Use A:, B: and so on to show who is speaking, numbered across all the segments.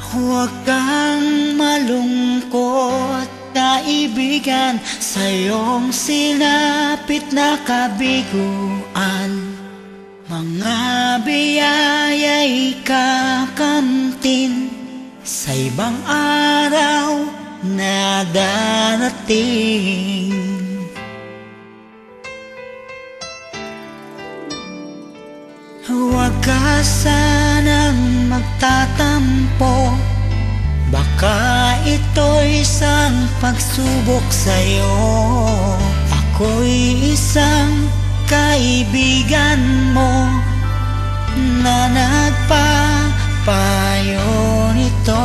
A: Huwag kang malungkot, kaibigan, sa iyong sinapit na kabiguan. Mga biyaya'y kakamtin sa ibang araw na darating. Huwag ka sanang magtatampo, baka ito'y isang pagsubok sa'yo. Ako'y isang kaibigan mo na nagpapayo nito.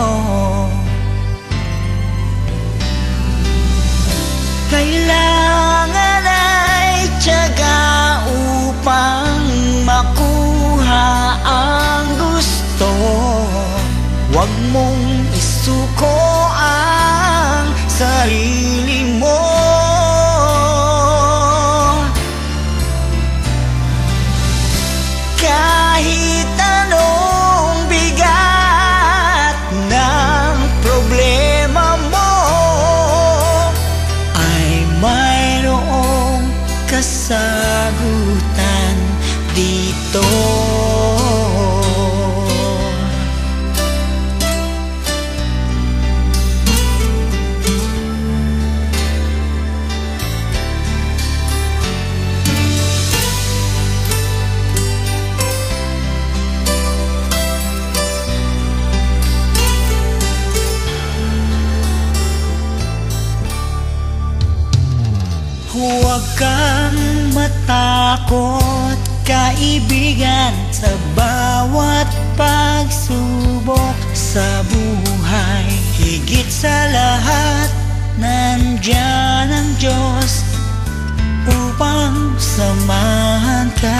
A: Kailangan ay tiyaga upang makuha ang gusto. Huwag mong isuko ang sarili mo. Kahit anong bigat ng problema mo, ay mayroong kasagutan dito. Huwag kang matakot, kaibigan, sa bawat pagsubok sa buhay. Higit sa lahat, nandyan ang Diyos upang samahan ka.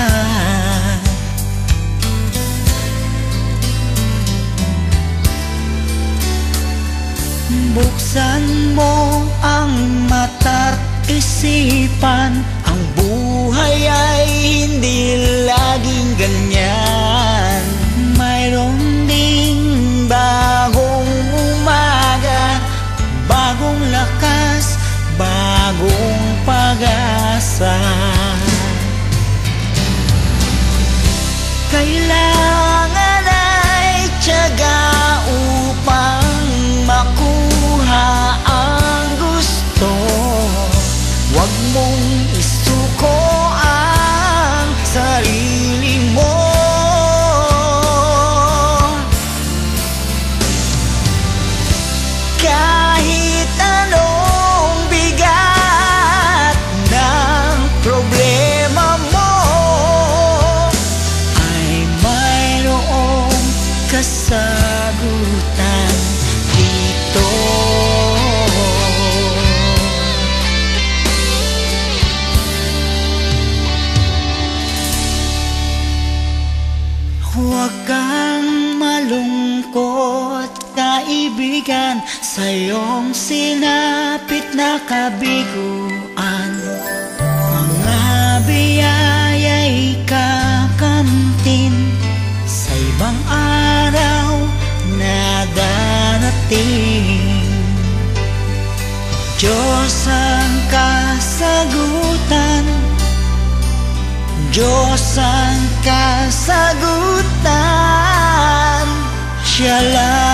A: Buksan mo ang mata't isipan, ang buhay ay hindi laging ganyan. Mayroon ding bagong umaga, bagong lakas, bagong pag-asa. Kailangan ay tiyaga upang makuha ang gusto. Huwag mong isuko ang sarili mo. Kahit anong bigat ng problema mo, ay mayroong kasagutan dito. Huwag kang malungkot, kaibigan, sa iyong sinapit na kabiguan. Mga biyaya'y kakamtin sa ibang araw na darating. Diyos ang kasagutan, Diyos ang kasagutan, Siya lang